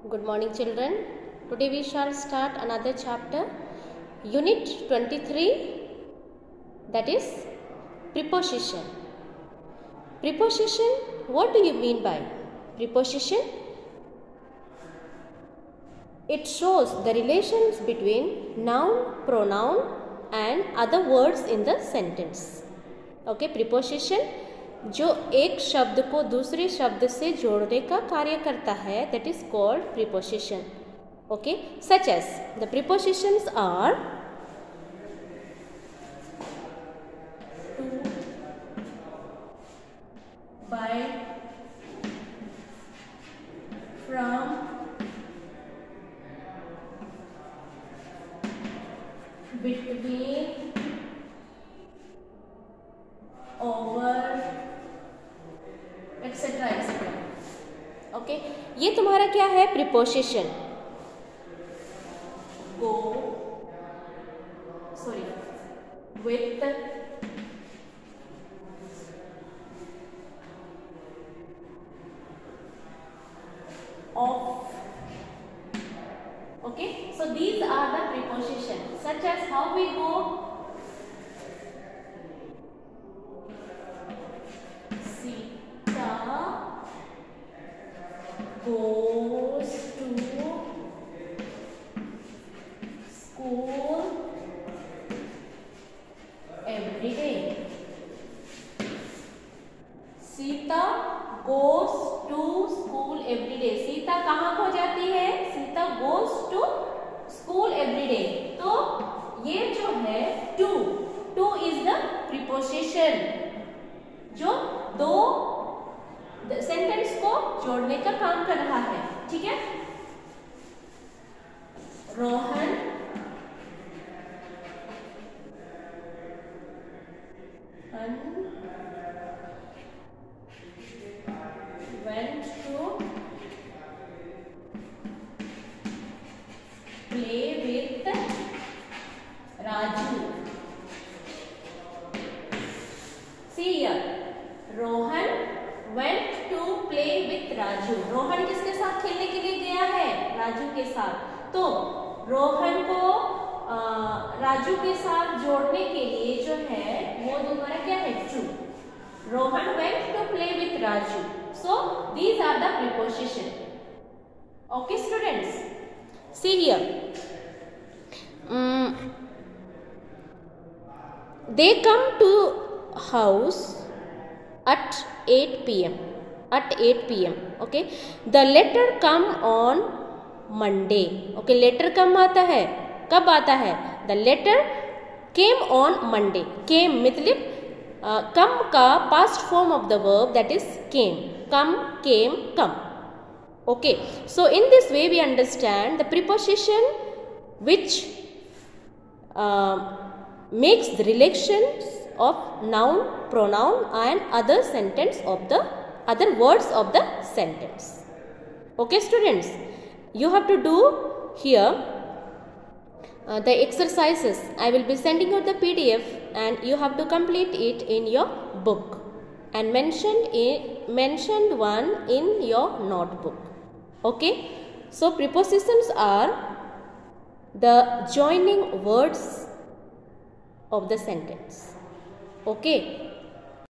Good morning, children. Today we shall start another chapter, Unit 23, that is preposition. Preposition, what do you mean by preposition? It shows the relations between noun, pronoun and other words in the sentence. Okay, preposition जो एक शब्द को दूसरे शब्द से जोड़ने का कार्य करता है, that is called preposition. Okay, such as the prepositions are to, by, from, between, over, etc. etc. Okay, ये तुम्हारा क्या है? Preposition. Go, sorry, with, of. Okay, so these are the preposition. Such as how we go, goes to school every day. Sita goes to school every day. Sita कहाँ को जाती है? Sita goes to school every day. तो ये जो है to is the preposition जो दो सेंटेंस को जोड़ने का काम कर रहा है. ठीक है. Rohan went to play with Raju. See here, Rohan went to play with Raju. Rohan किसके साथ खेलने के लिए गया है? राजू के साथ. तो रोहन को राजू के साथ जोड़ने के लिए जो है वो दोबारा क्या है? To. Rohan went to play with Raju. So these are the preposition. Okay, students. See here. They come to house at 8 p.m. At 8 p.m. Okay. The letter come on Monday. Okay. Letter कब आता है? कब आता है? The letter came on Monday. Came मतलब come का past form of the verb, that is came. Come, came, come. Okay. So in this way we understand the preposition which makes the relations of noun, pronoun and other sentence of the other words of the sentence. Okay, students, you have to do here the exercises. I will be sending you the PDF and you have to complete it in your book and mentioned one in your notebook. Okay, so prepositions are the joining words of the sentence. Okay,